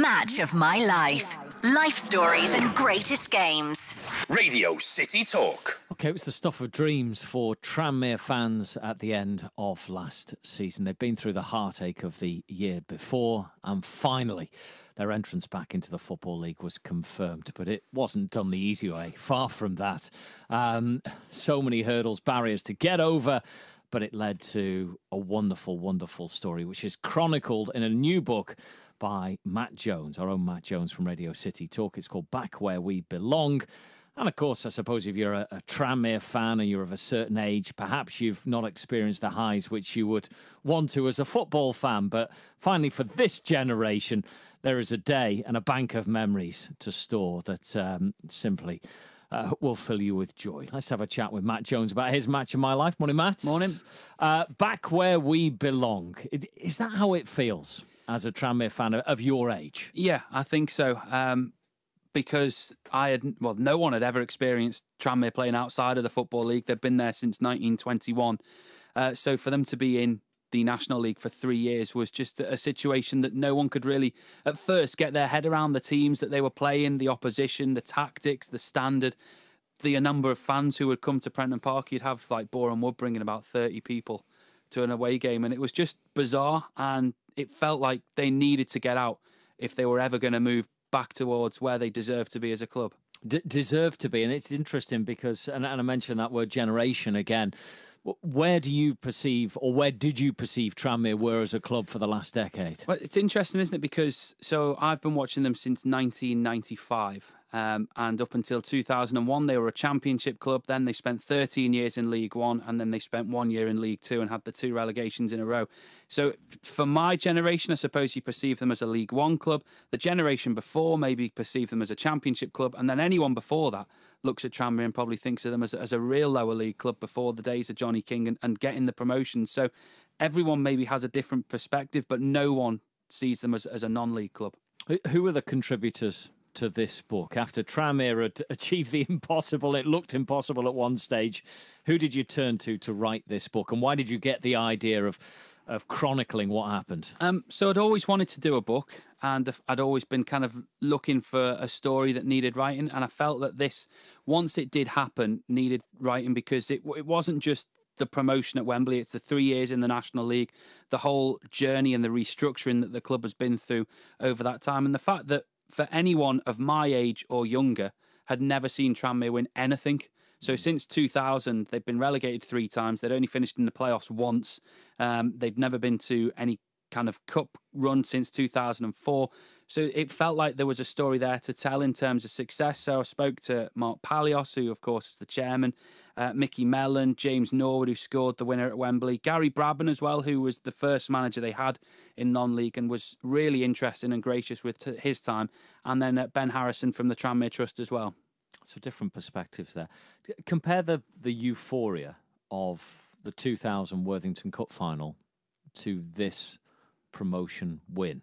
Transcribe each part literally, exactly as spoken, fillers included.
Match of my life. Life stories and greatest games. Radio City Talk. OK, it was the stuff of dreams for Tranmere fans at the end of last season. They'd been through the heartache of the year before, and finally their entrance back into the Football League was confirmed. But it wasn't done the easy way. Far from that. Um, so many hurdles, barriers to get over. But it led to a wonderful, wonderful story, which is chronicled in a new book by Matt Jones, our own Matt Jones from Radio City Talk. It's called Back Where We Belong. And of course, I suppose if you're a, a Tranmere fan and you're of a certain age, perhaps you've not experienced the highs which you would want to as a football fan. But finally, for this generation, there is a day and a bank of memories to store that um, simply... Uh, will fill you with joy. Let's have a chat with Matt Jones about his match of my life. Morning, Matt. Morning. Uh, back where we belong. Is that how it feels as a Tranmere fan of your age? Yeah, I think so. Um, because I had, well, no one had ever experienced Tranmere playing outside of the Football League. They've been there since nineteen twenty-one. Uh, so for them to be in the National League for three years was just a situation that no one could really, at first, get their head around. The teams that they were playing, the opposition, the tactics, the standard, the number of fans who would come to Prenton Park. You'd have, like, Boreham Wood bringing about thirty people to an away game, and it was just bizarre, and it felt like they needed to get out if they were ever going to move back towards where they deserve to be as a club. D- deserve to be, and it's interesting because, and, and I mentioned that word generation again, where do you perceive, or where did you perceive Tranmere were as a club for the last decade? Well, it's interesting, isn't it? Because, so I've been watching them since nineteen ninety-five, um, and up until two thousand one, they were a championship club. Then they spent thirteen years in League One, and then they spent one year in League Two and had the two relegations in a row. So for my generation, I suppose you perceive them as a League One club. The generation before maybe perceived them as a championship club, and then anyone before that looks at Tranmere and probably thinks of them as, as a real lower league club before the days of Johnny King and, and getting the promotion. So everyone maybe has a different perspective, but no one sees them as, as a non-league club. Who are the contributors to this book? After Tranmere had achieved the impossible, it looked impossible at one stage, who did you turn to to write this book? And why did you get the idea of of chronicling what happened? Um, so I'd always wanted to do a book, and I'd always been kind of looking for a story that needed writing, and I felt that this, once it did happen, needed writing because it, it wasn't just the promotion at Wembley, it's the three years in the National League, the whole journey and the restructuring that the club has been through over that time, and the fact that for anyone of my age or younger had never seen Tranmere win anything. So since two thousand, they've been relegated three times. They'd only finished in the playoffs once. Um, they'd never been to any kind of cup run since two thousand four. So it felt like there was a story there to tell in terms of success. So I spoke to Mark Palios, who, of course, is the chairman, uh, Micky Mellon, James Norwood, who scored the winner at Wembley, Gary Brabham as well, who was the first manager they had in non-league and was really interesting and gracious with t- his time, and then uh, Ben Harrison from the Tranmere Trust as well. So different perspectives there. Compare the, the euphoria of the two thousand Worthington Cup final to this promotion win.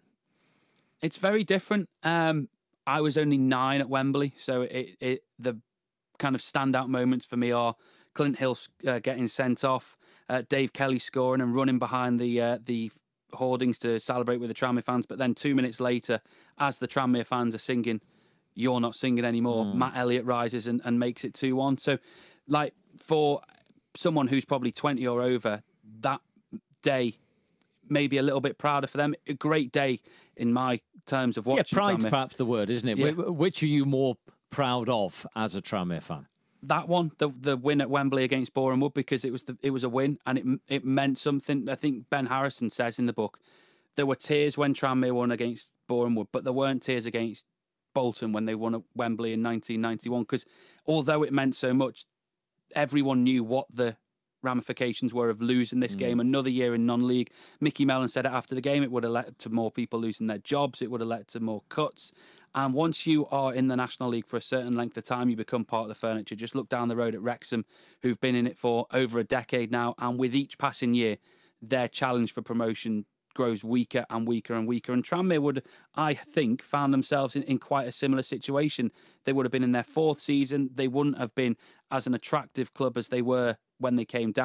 It's very different. Um, I was only nine at Wembley, so it, it the kind of standout moments for me are Clint Hill uh, getting sent off, uh, Dave Kelly scoring and running behind the uh, the hoardings to celebrate with the Tranmere fans. But then two minutes later, as the Tranmere fans are singing, "You're Not Singing Anymore," mm. Matt Elliott rises and, and makes it two one. So, like, for someone who's probably twenty or over, that day maybe a little bit prouder for them. A great day in my terms of watching. Yeah, pride's Tranmere. Perhaps the word, isn't it? Yeah. Which are you more proud of as a Tranmere fan? That one, the the win at Wembley against Boreham Wood, because it was the, it was a win and it it meant something. I think Ben Harrison says in the book there were tears when Tranmere won against Boreham Wood, but there weren't tears against Bolton when they won at Wembley in nineteen ninety-one, because although it meant so much, everyone knew what the ramifications were of losing this mm. game. Another year in non-league. Micky Mellon said it after the game, it would have led to more people losing their jobs, it would have led to more cuts, and once you are in the National League for a certain length of time, you become part of the furniture. Just look down the road at Wrexham, who've been in it for over a decade now, and with each passing year their challenge for promotion grows weaker and weaker and weaker. And Tranmere would, I think, found themselves in, in quite a similar situation. They would have been in their fourth season. They wouldn't have been as an attractive club as they were when they came down,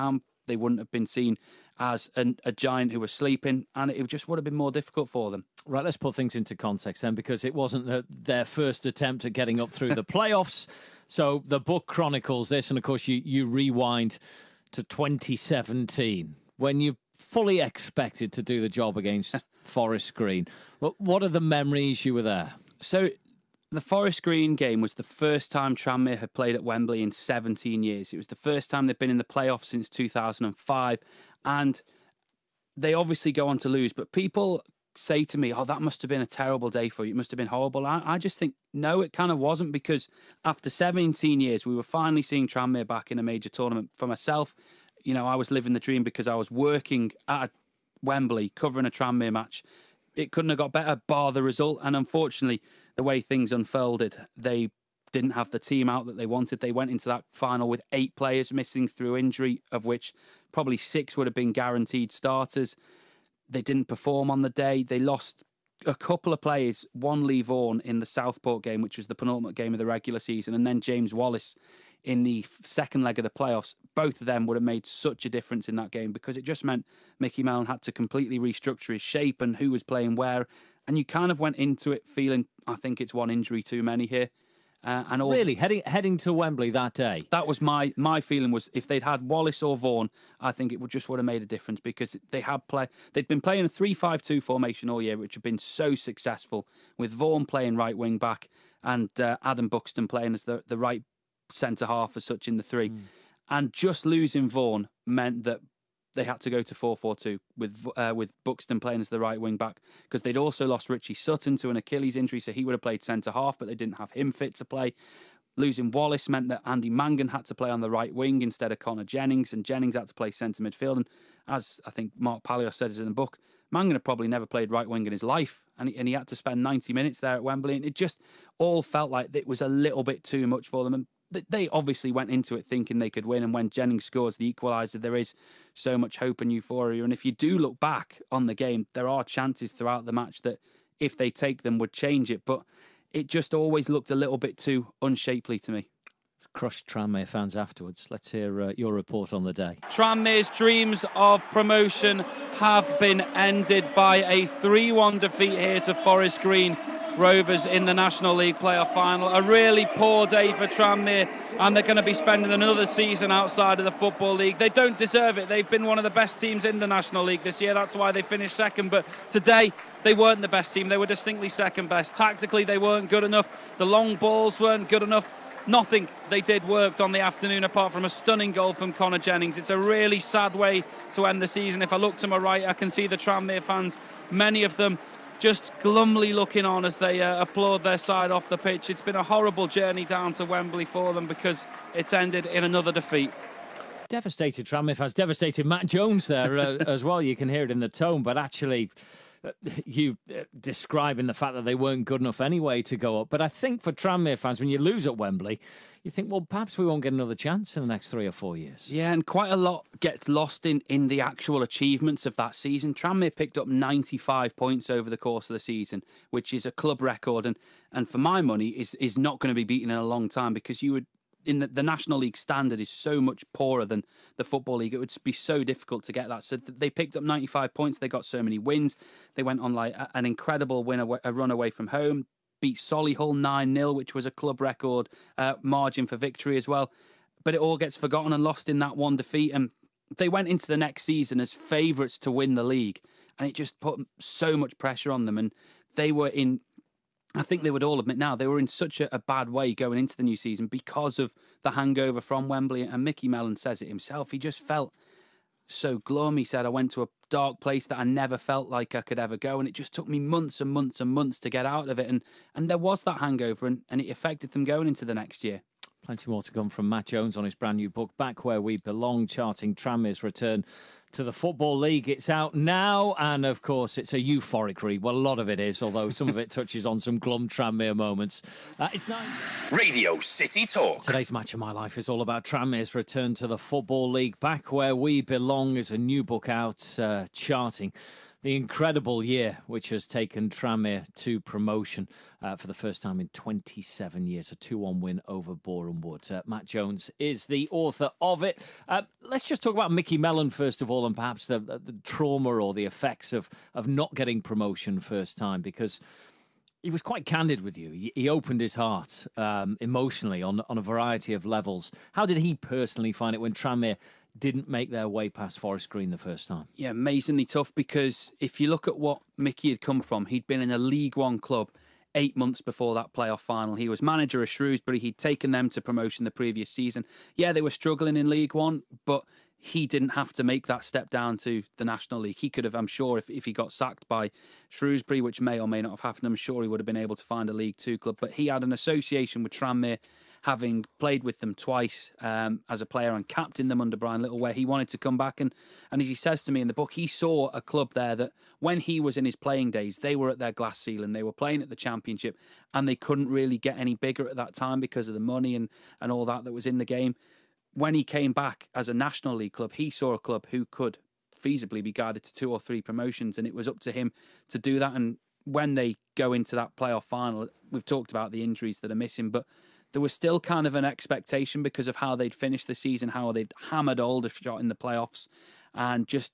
they wouldn't have been seen as an, a giant who was sleeping, and it just would have been more difficult for them. Right, let's put things into context then, because it wasn't the, their first attempt at getting up through the playoffs. So the book chronicles this, and of course you, you rewind to twenty seventeen, when you fully expected to do the job against Forest Green. What are the memories you were there? So the Forest Green game was the first time Tranmere had played at Wembley in seventeen years. It was the first time they'd been in the playoffs since two thousand five. And they obviously go on to lose. But people say to me, oh, that must have been a terrible day for you. It must have been horrible. I, I just think, no, it kind of wasn't, because after seventeen years, we were finally seeing Tranmere back in a major tournament. For myself, you know, I was living the dream because I was working at Wembley covering a Tranmere match. It couldn't have got better, bar the result. And unfortunately, the way things unfolded, they didn't have the team out that they wanted. They went into that final with eight players missing through injury, of which probably six would have been guaranteed starters. They didn't perform on the day. They lost a couple of players, one Lee Vaughan in the Southport game, which was the penultimate game of the regular season, and then James Wallace in the second leg of the playoffs. Both of them would have made such a difference in that game, because it just meant Micky Mellon had to completely restructure his shape and who was playing where. And you kind of went into it feeling, I think it's one injury too many here. Uh, and all, really heading heading to Wembley that day. That was my my feeling, was if they'd had Wallace or Vaughan, I think it would just would have made a difference, because they had play they'd been playing a three five two formation all year, which had been so successful, with Vaughan playing right wing back and uh, Adam Buxton playing as the the right centre half as such in the three. Mm. And just losing Vaughan meant that they had to go to four four two with uh, with Buxton playing as the right wing back, because they'd also lost Richie Sutton to an Achilles injury, so he would have played centre half, but they didn't have him fit to play. Losing Wallace meant that Andy Mangan had to play on the right wing instead of Connor Jennings, and Jennings had to play centre midfield. And as I think Mark Palios says in the book, Mangan had probably never played right wing in his life, and he, and he had to spend ninety minutes there at Wembley, and it just all felt like it was a little bit too much for them. And they obviously went into it thinking they could win, and when Jennings scores the equaliser, there is so much hope and euphoria. And if you do look back on the game, there are chances throughout the match that, if they take them, would change it. But it just always looked a little bit too unshapely to me. Crushed Tranmere fans afterwards. Let's hear uh, your report on the day. Tranmere's dreams of promotion have been ended by a three one defeat here to Forest Green Rovers in the National League playoff final. A really poor day for Tranmere, and they're going to be spending another season outside of the Football League. They don't deserve it. They've been one of the best teams in the National League this year. That's why they finished second. But today, they weren't the best team. They were distinctly second best. Tactically, they weren't good enough. The long balls weren't good enough. Nothing they did worked on the afternoon, apart from a stunning goal from Connor Jennings. It's a really sad way to end the season. If I look to my right, I can see the Tranmere fans, many of them just glumly looking on as they uh, applaud their side off the pitch. It's been a horrible journey down to Wembley for them, because it's ended in another defeat. Devastated Tranmere fans, devastated Matt Jones there uh, as well. You can hear it in the tone, but actually uh, you uh, describing the fact that they weren't good enough anyway to go up. But I think for Tranmere fans, when you lose at Wembley, you think, well, perhaps we won't get another chance in the next three or four years. Yeah, and quite a lot gets lost in, in the actual achievements of that season. Tranmere picked up ninety-five points over the course of the season, which is a club record, and, and for my money, is, is not going to be beaten in a long time, because you would, in the, the National League standard is so much poorer than the Football League. It would be so difficult to get that. So they picked up ninety-five points. They got so many wins. They went on like an incredible win, away, a run away from home. Beat Solihull nine nil, which was a club record uh, margin for victory as well. But it all gets forgotten and lost in that one defeat. And they went into the next season as favourites to win the league. And it just put so much pressure on them. And they were in, I think they would all admit now, they were in such a, a bad way going into the new season because of the hangover from Wembley. And Micky Mellon says it himself. He just felt so glum. He said, I went to a dark place that I never felt like I could ever go, and it just took me months and months and months to get out of it. And and there was that hangover, and, and it affected them going into the next year. Plenty more to come from Matt Jones on his brand new book, Back Where We Belong, charting Tranmere's return to the Football League. It's out now, and of course, it's a euphoric read. Well, a lot of it is, although some of it touches on some glum Tranmere moments. Uh, it's nine. Radio City Talk. Today's Match of My Life is all about Tranmere's return to the Football League. Back Where We Belong is a new book out, uh, charting the incredible year which has taken Tranmere to promotion uh, for the first time in twenty-seven years. A two one win over Boreham Wood. Uh, Matt Jones is the author of it. Uh, let's just talk about Micky Mellon first of all, and perhaps the, the, the trauma or the effects of, of not getting promotion first time, because he was quite candid with you. He, he opened his heart um, emotionally on, on a variety of levels. How did he personally find it when Tranmere didn't make their way past Forest Green the first time? Yeah, amazingly tough, because if you look at what Micky had come from, he'd been in a League One club eight months before that playoff final. He was manager of Shrewsbury. He'd taken them to promotion the previous season. Yeah, they were struggling in League One, but he didn't have to make that step down to the National League. He could have, I'm sure, if, if he got sacked by Shrewsbury, which may or may not have happened, I'm sure he would have been able to find a League Two club. But he had an association with Tranmere, having played with them twice um, as a player and captained them under Brian Little, where he wanted to come back. And, and as he says to me in the book, he saw a club there that when he was in his playing days, they were at their glass ceiling. They were playing at the Championship and they couldn't really get any bigger at that time because of the money and, and all that that was in the game. When he came back as a National League club, he saw a club who could feasibly be guided to two or three promotions, and it was up to him to do that. And when they go into that playoff final, we've talked about the injuries that are missing, but there was still kind of an expectation because of how they'd finished the season, how they'd hammered Aldershot in the playoffs, and just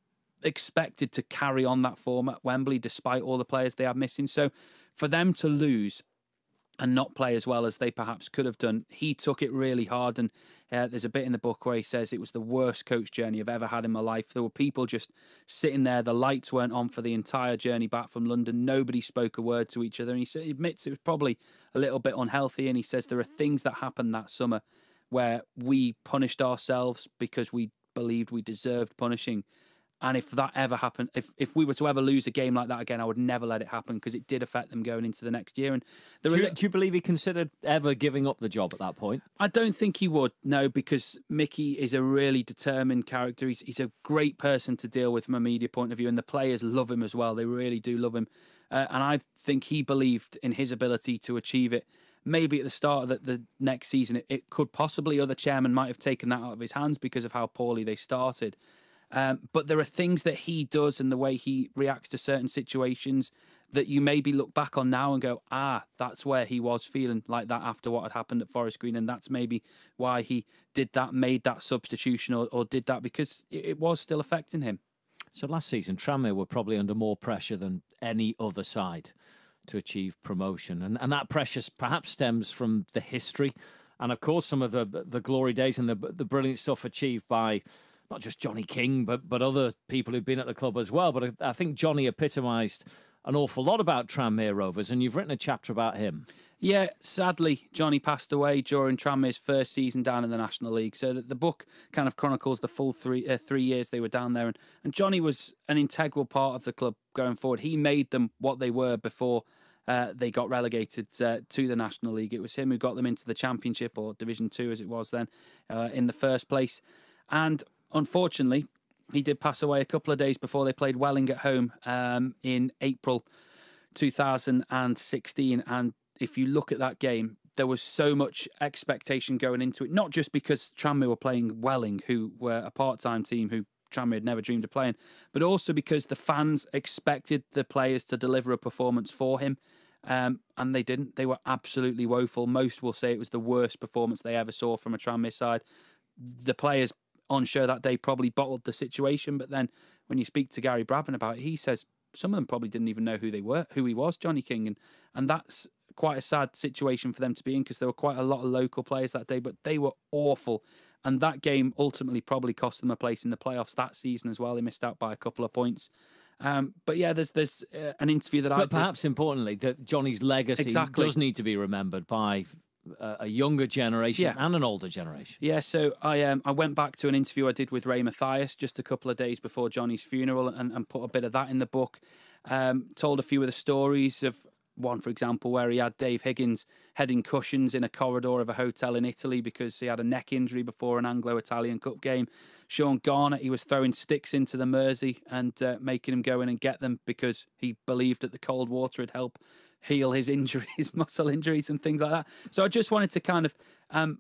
expected to carry on that form at Wembley despite all the players they had missing. So for them to lose and not play as well as they perhaps could have done, he took it really hard. And uh, there's a bit in the book where he says it was the worst coach journey I've ever had in my life. There were people just sitting there. The lights weren't on for the entire journey back from London. Nobody spoke a word to each other. And he, said, he admits it was probably a little bit unhealthy. And he says there are things that happened that summer where we punished ourselves because we believed we deserved punishing. And if that ever happened, if, if we were to ever lose a game like that again, I would never let it happen, because it did affect them going into the next year. And there do, were, you, do you believe he considered ever giving up the job at that point? I don't think he would, no, because Micky is a really determined character. He's, he's a great person to deal with from a media point of view, and the players love him as well. They really do love him. Uh, and I think he believed in his ability to achieve it. Maybe at the start of the, the next season, it, it could possibly, other chairmen might have taken that out of his hands because of how poorly they started. Um, but there are things that he does and the way he reacts to certain situations that you maybe look back on now and go, ah, that's where he was feeling like that after what had happened at Forest Green. And that's maybe why he did that, made that substitution or, or did that, because it, it was still affecting him. So last season, Tranmere were probably under more pressure than any other side to achieve promotion. And, and that pressure perhaps stems from the history and, of course, some of the, the glory days and the, the brilliant stuff achieved by not just Johnny King, but but other people who've been at the club as well. But I, I think Johnny epitomised an awful lot about Tranmere Rovers, and you've written a chapter about him. Yeah, sadly, Johnny passed away during Tranmere's first season down in the National League. So that the book kind of chronicles the full three uh, three years they were down there. And, and Johnny was an integral part of the club going forward. He made them what they were before uh, they got relegated uh, to the National League. It was him who got them into the Championship, or Division Two as it was then, uh, in the first place. And unfortunately, he did pass away a couple of days before they played Welling at home um, in April two thousand sixteen. And if you look at that game, there was so much expectation going into it, not just because Tranmere were playing Welling, who were a part-time team who Tranmere had never dreamed of playing, but also because the fans expected the players to deliver a performance for him. Um, and they didn't. They were absolutely woeful. Most will say it was the worst performance they ever saw from a Tranmere side. The players on show that day probably bottled the situation, but then when you speak to Gary Brabham about it, he says some of them probably didn't even know who they were, who he was, Johnny King, and and that's quite a sad situation for them to be in, because there were quite a lot of local players that day, but they were awful, and that game ultimately probably cost them a place in the playoffs that season as well. They missed out by a couple of points. Um, but yeah, there's there's uh, an interview that but I did. Perhaps importantly, that Johnny's legacy exactly. does need to be remembered by a younger generation yeah. and an older generation. Yeah, so I um I went back to an interview I did with Ray Mathias just a couple of days before Johnny's funeral, and, and put a bit of that in the book. Um, told a few of the stories of one, for example, where he had Dave Higgins heading cushions in a corridor of a hotel in Italy because he had a neck injury before an Anglo-Italian Cup game. Sean Garnett, he was throwing sticks into the Mersey and uh, making him go in and get them because he believed that the cold water would help heal his injuries, muscle injuries and things like that. So I just wanted to kind of, um,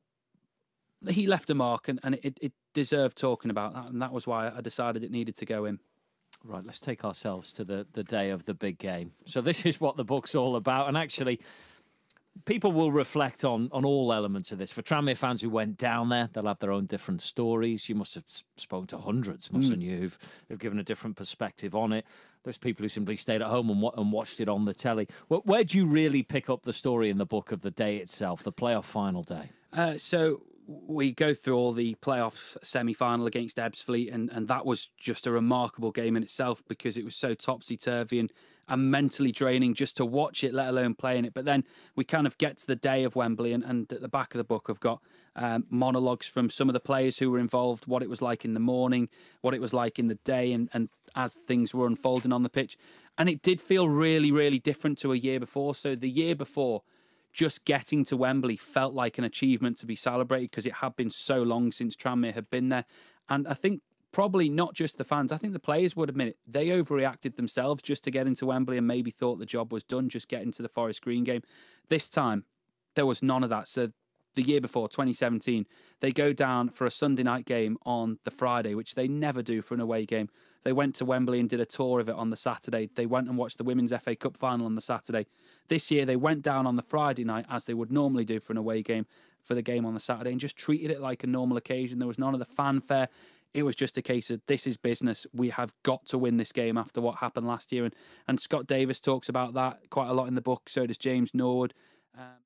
he left a mark, and, and it, it deserved talking about that, and that was why I decided it needed to go in. Right, let's take ourselves to the, the day of the big game. So this is what the book's all about. And actually, people will reflect on, on all elements of this. For Tranmere fans who went down there, they'll have their own different stories. You must have spoken to hundreds, mustn't mm. you, who've, who've given a different perspective on it. There's people who simply stayed at home and, and watched it on the telly. Well, where do you really pick up the story in the book of the day itself, the playoff final day? Uh, so... We go through all the playoff semi-final against Ebbsfleet, and, and that was just a remarkable game in itself because it was so topsy-turvy and, and mentally draining just to watch it, let alone playing it. But then we kind of get to the day of Wembley, and, and at the back of the book I've got um, monologues from some of the players who were involved, what it was like in the morning, what it was like in the day, and, and as things were unfolding on the pitch. And it did feel really, really different to a year before. So the year before, just getting to Wembley felt like an achievement to be celebrated because it had been so long since Tranmere had been there. And I think probably not just the fans, I think the players would admit it. They overreacted themselves just to get into Wembley and maybe thought the job was done, just getting to the Forest Green game. This time, there was none of that. So the year before, twenty seventeen, they go down for a Sunday night game on the Friday, which they never do for an away game. They went to Wembley and did a tour of it on the Saturday. They went and watched the Women's F A Cup final on the Saturday. This year, they went down on the Friday night, as they would normally do for an away game, for the game on the Saturday, and just treated it like a normal occasion. There was none of the fanfare. It was just a case of, this is business. We have got to win this game after what happened last year. And, and Scott Davis talks about that quite a lot in the book. So does James Norwood. Um,